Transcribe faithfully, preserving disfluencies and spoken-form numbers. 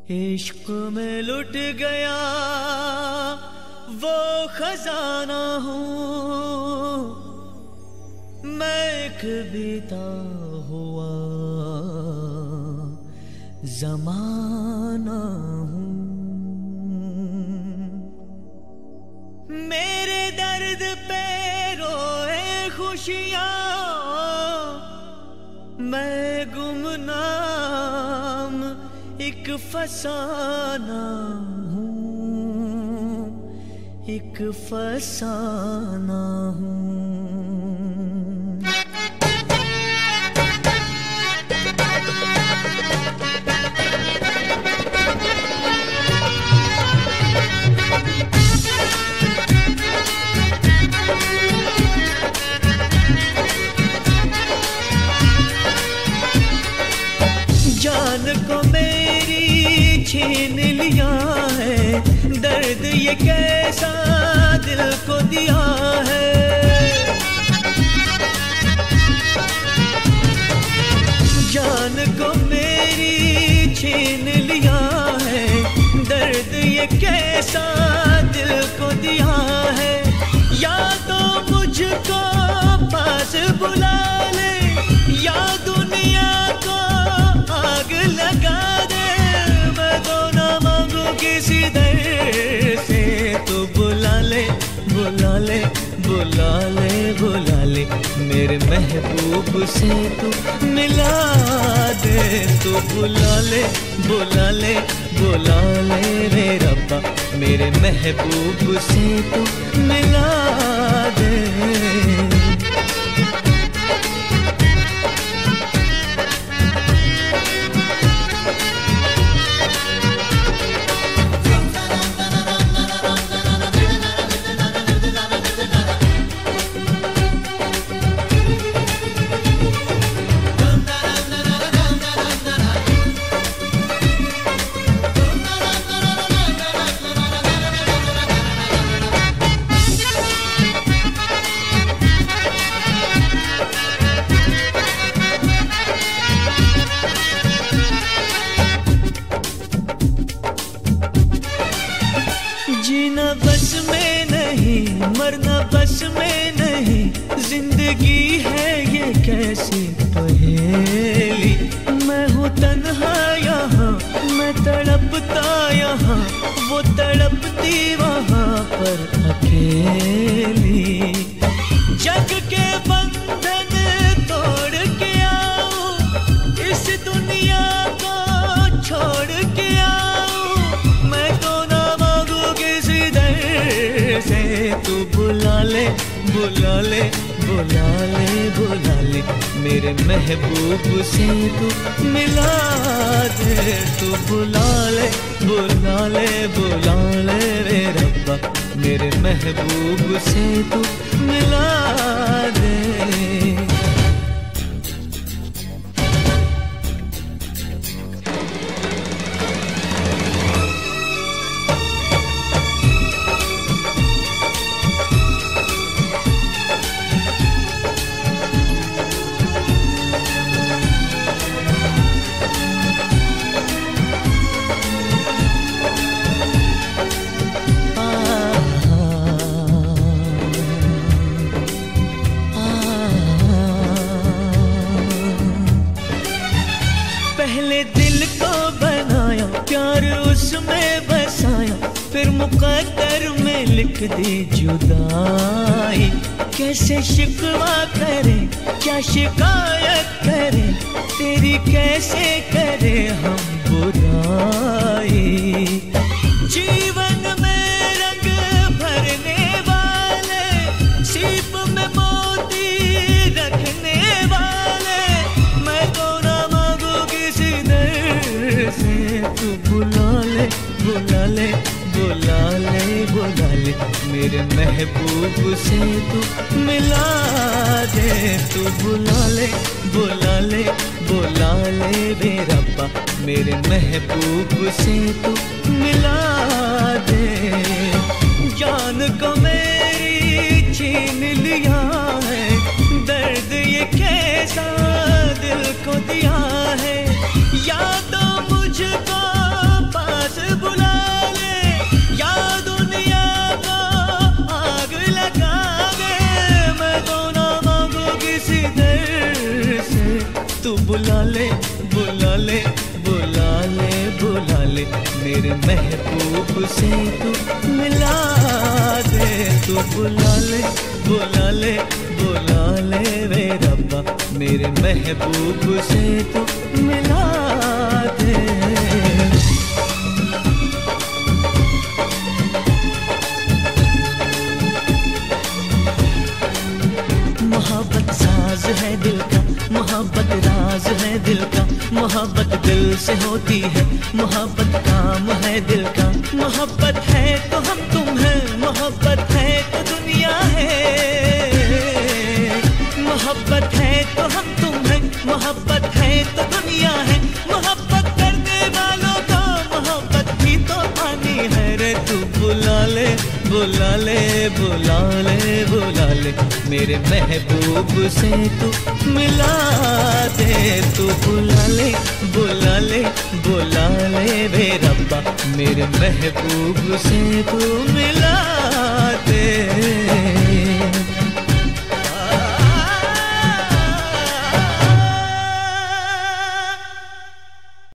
इश्क में लुट गया वो खजाना हूँ मैं, एक बीता हुआ जमाना हूँ। मेरे दर्द पे रोए खुशियाँ, मैं गुमनाम एक फसाना हूँ, एक फसाना हूँ। जान को मेरी छीन लिया है, दर्द ये कैसा दिल को दिया है। जान को मेरी छीन लिया है, दर्द ये कैसा दिल को दिया है। या तो मुझको पास बुला ले, या दुनिया को आग लगा दे। मैं तो ना मांगू किसी दर से, तू बुला ले बुला ले बुला ले बुला ले, मेरे महबूब से तू मिला दे। तू बुला ले बुला ले बुला ले रे रब्बा, मेरे महबूब से तू मिला दे। जीना बस में नहीं, मरना बस में नहीं, जिंदगी है ये कैसी पहेली। मैं हूँ तन्हा यहाँ, मैं तड़पता यहाँ, वो तड़पती वहाँ पर अकेली। जग के बंधन तोड़ के आओ, इस दुनिया को छोड़ के आओ। मैं तो ना मांगू किसी दर से, तू बुला ले बुला ले बुला ले बुला ले, मेरे महबूब से तू मिला दे। तू बुला ले बुला ले बुला ले रे रब्बा, मेरे महबूब से तू मिला दे। पहले दिल को बनाया, प्यार उसमें बसाया, फिर मुकद्दर में लिख दी जुदाई। कैसे शिकवा करे, क्या शिकायत करे, तेरी कैसे करे हम बुराई। जीवन में रंग भरने वाले, सीप में मोती रखने वाले, मैं तो ना मांगू किसी दर से। तू बुला ले बुला ले बुला ले बुला ले, मेरे महबूब से तू मिला दे। तू बुला ले बुला ले बुला ले रे रब्बा, मेरे महबूब से तू मिला दे। जान को मेरी छीन लिया है, दर्द ये कैसा दिल को दिया है। या तो मुझको बुला ले बुला ले बुला ले बुला ले मेरे महबूब से तू मिला दे। तू बुला ले बुला ले बुला ले वे रब्बा मेरे महबूब से तू मिला दे। मोहब्बत साज है दिल का, मोहब्बत राज है दिल का, मोहब्बत दिल से होती है, मोहब्बत काम है दिल का। मोहब्बत है तो हम तुम हैं, मोहब्बत है तो दुनिया है, मोहब्बत है तो हम तुम हैं, मोहब्बत है तो दुनिया है। मोहब्बत करने वालों को मोहब्बत भी तो पानी है रे। तू बुला ले बुला ले बुला ले बुला ले मेरे महबूब से तू मिला दे। तू बुला ले बुला ले बुला ले वे रब्बा मेरे महबूब से तू मिला दे।